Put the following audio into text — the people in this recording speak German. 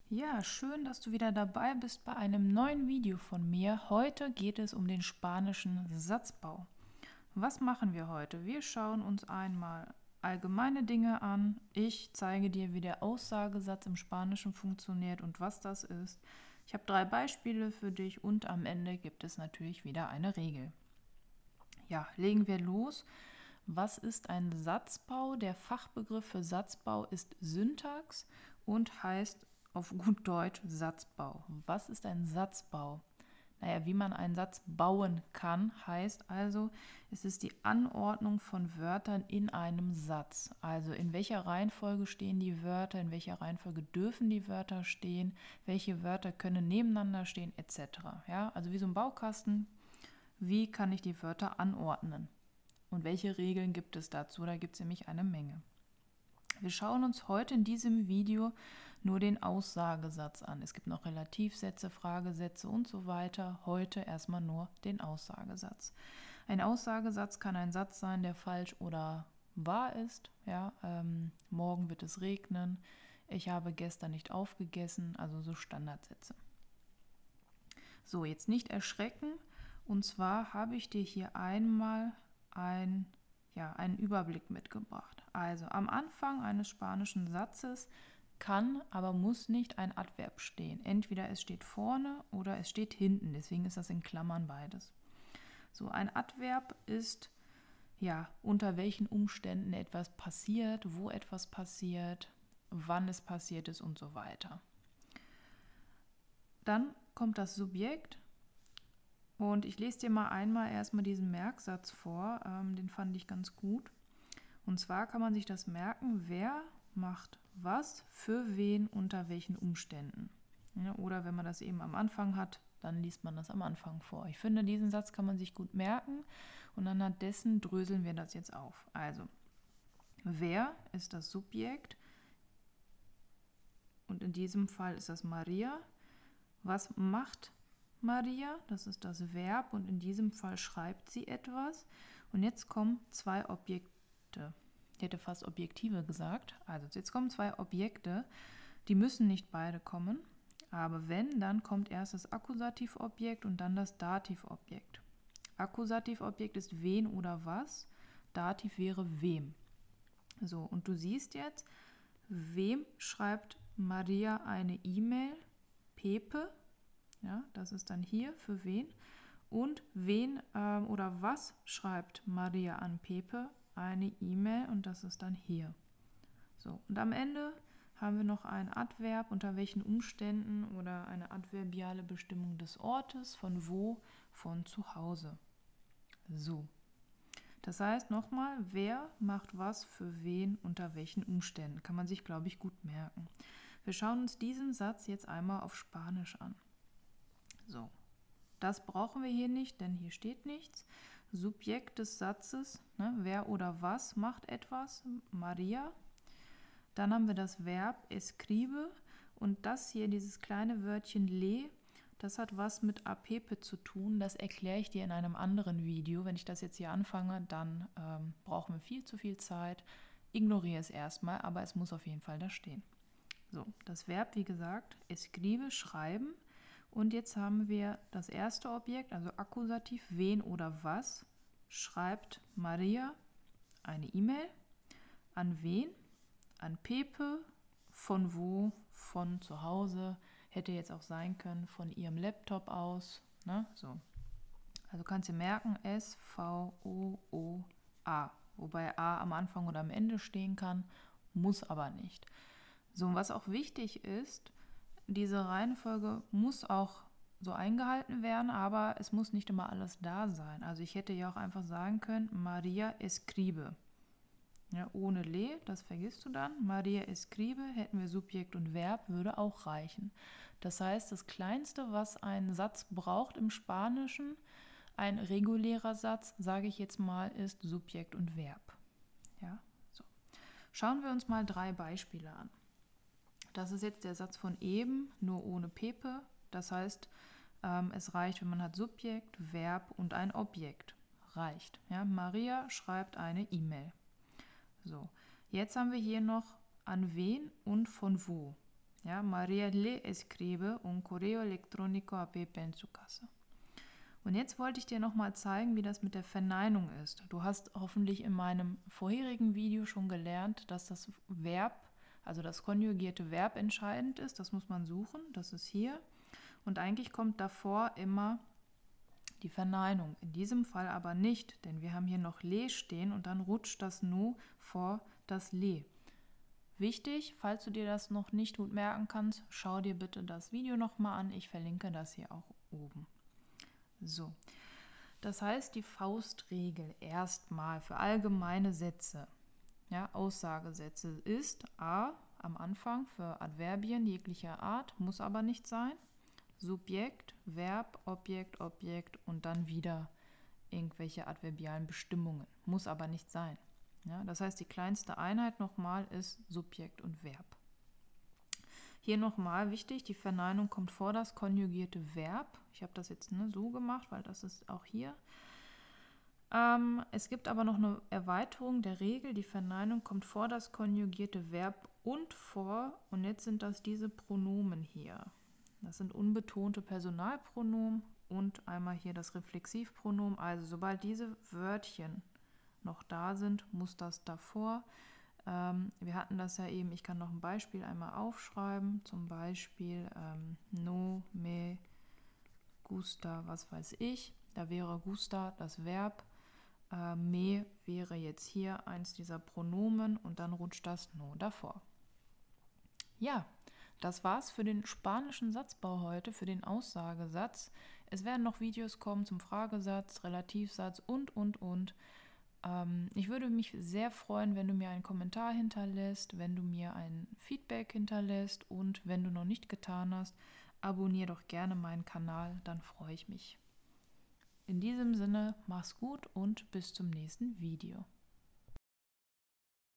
Ja, schön, dass du wieder dabei bist bei einem neuen Video von mir. Heute geht es um den spanischen Satzbau. Was machen wir heute? Wir schauen uns einmal allgemeine Dinge an. Ich zeige dir, wie der Aussagesatz im Spanischen funktioniert und was das ist. Ich habe 3 Beispiele für dich und am Ende gibt es natürlich wieder eine Regel. Ja, legen wir los. Was ist ein Satzbau? Der Fachbegriff für Satzbau ist Syntax und heißt auf gut Deutsch Satzbau. Was ist ein Satzbau? Naja, wie man einen Satz bauen kann, heißt also, es ist die Anordnung von Wörtern in einem Satz. Also in welcher Reihenfolge stehen die Wörter, in welcher Reihenfolge dürfen die Wörter stehen, welche Wörter können nebeneinander stehen, etc. Ja, also wie so ein Baukasten, wie kann ich die Wörter anordnen? Und welche Regeln gibt es dazu? Da gibt es nämlich eine Menge. Wir schauen uns heute in diesem Video nur den Aussagesatz an. Es gibt noch Relativsätze, Fragesätze und so weiter. Heute erstmal nur den Aussagesatz. Ein Aussagesatz kann ein Satz sein, der falsch oder wahr ist. Ja, morgen wird es regnen. Ich habe gestern nicht aufgegessen. Also so Standardsätze. So, jetzt nicht erschrecken. Und zwar habe ich dir hier einmal einen Überblick mitgebracht. Also am Anfang eines spanischen Satzes kann, aber muss nicht ein Adverb stehen. Entweder es steht vorne oder es steht hinten. Deswegen ist das in Klammern beides. So, ein Adverb ist unter welchen Umständen etwas passiert, wo etwas passiert, wann es passiert ist und so weiter. Dann kommt das Subjekt. Und ich lese dir mal einmal erstmal diesen Merksatz vor, den fand ich ganz gut. Und zwar kann man sich das merken, wer macht was, für wen, unter welchen Umständen. Ja, oder wenn man das eben am Anfang hat, dann liest man das am Anfang vor. Ich finde, diesen Satz kann man sich gut merken und anhand dessen dröseln wir das jetzt auf. Also, wer ist das Subjekt? Und in diesem Fall ist das Maria. Was macht Maria? Das ist das Verb und in diesem Fall schreibt sie etwas. Und jetzt kommen 2 Objekte. Ich hätte fast Objektive gesagt. Also jetzt kommen 2 Objekte. Die müssen nicht beide kommen. Aber wenn, dann kommt erst das Akkusativobjekt und dann das Dativobjekt. Akkusativobjekt ist wen oder was. Dativ wäre wem. So, und du siehst jetzt, wem schreibt Maria eine E-Mail? Pepe. Ja, das ist dann hier für wen. Und wen oder was schreibt Maria an Pepe? Eine E-Mail und das ist dann hier. So, und am Ende haben wir noch ein Adverb, unter welchen Umständen oder eine adverbiale Bestimmung des Ortes, von wo, von zu Hause. So. Das heißt nochmal, wer macht was für wen, unter welchen Umständen. Kann man sich, glaube ich, gut merken. Wir schauen uns diesen Satz jetzt einmal auf Spanisch an. So, das brauchen wir hier nicht, denn hier steht nichts. Subjekt des Satzes, ne, wer oder was macht etwas, Maria. Dann haben wir das Verb escribe und das hier, dieses kleine Wörtchen le, das hat was mit a Pepe zu tun. Das erkläre ich dir in einem anderen Video. Wenn ich das jetzt hier anfange, dann brauchen wir viel zu viel Zeit. Ignoriere es erstmal, aber es muss auf jeden Fall da stehen. So, das Verb, wie gesagt, escribe, schreiben. Und jetzt haben wir das erste Objekt, also Akkusativ, wen oder was, schreibt Maria eine E-Mail. An wen? An Pepe. Von wo? Von zu Hause. Hätte jetzt auch sein können, von ihrem Laptop aus. Ne? So. Also kannst du merken, S-V-O-O-A. Wobei A am Anfang oder am Ende stehen kann, muss aber nicht. So, und was auch wichtig ist, diese Reihenfolge muss auch so eingehalten werden, aber es muss nicht immer alles da sein. Also ich hätte ja auch einfach sagen können, Maria escribe. Ja, ohne le, das vergisst du dann. Maria escribe, hätten wir Subjekt und Verb, würde auch reichen. Das heißt, das Kleinste, was ein Satz braucht im Spanischen, ein regulärer Satz, sage ich jetzt mal, ist Subjekt und Verb. Ja, so. Schauen wir uns mal 3 Beispiele an. Das ist jetzt der Satz von eben, nur ohne Pepe. Das heißt, es reicht, wenn man hat Subjekt, Verb und ein Objekt. Reicht. Ja? Maria schreibt eine E-Mail. So, jetzt haben wir hier noch an wen und von wo. Ja, Maria le escribe un correo electrónico a Pepe en su casa. Und jetzt wollte ich dir nochmal zeigen, wie das mit der Verneinung ist. Du hast hoffentlich in meinem vorherigen Video schon gelernt, dass das Verb, also das konjugierte Verb entscheidend ist. Das muss man suchen, das ist hier. Und eigentlich kommt davor immer die Verneinung. In diesem Fall aber nicht, denn wir haben hier noch le stehen und dann rutscht das no vor das le. Wichtig, falls du dir das noch nicht gut merken kannst, schau dir bitte das Video nochmal an. Ich verlinke das hier auch oben. So, das heißt, die Faustregel erstmal für allgemeine Sätze, ja, Aussagesätze ist A, am Anfang für Adverbien jeglicher Art, muss aber nicht sein. Subjekt, Verb, Objekt, Objekt und dann wieder irgendwelche adverbialen Bestimmungen, muss aber nicht sein. Ja, das heißt, die kleinste Einheit nochmal ist Subjekt und Verb. Hier nochmal wichtig, die Verneinung kommt vor das konjugierte Verb. Ich habe das jetzt so gemacht, weil das ist auch hier. Es gibt aber noch eine Erweiterung der Regel. Die Verneinung kommt vor das konjugierte Verb und vor, und jetzt sind das diese Pronomen hier. Das sind unbetonte Personalpronomen und einmal hier das Reflexivpronomen. Also sobald diese Wörtchen noch da sind, muss das davor. Wir hatten das ja eben, ich kann noch ein Beispiel einmal aufschreiben, zum Beispiel no me gusta, was weiß ich, da wäre gusta das Verb, me wäre jetzt hier eins dieser Pronomen und dann rutscht das no davor. Ja, das war's für den spanischen Satzbau heute, für den Aussagesatz. Es werden noch Videos kommen zum Fragesatz, Relativsatz und. Ich würde mich sehr freuen, wenn du mir einen Kommentar hinterlässt, wenn du mir ein Feedback hinterlässt und wenn du noch nicht getan hast, abonniere doch gerne meinen Kanal, dann freue ich mich. In diesem Sinne, mach's gut und bis zum nächsten Video.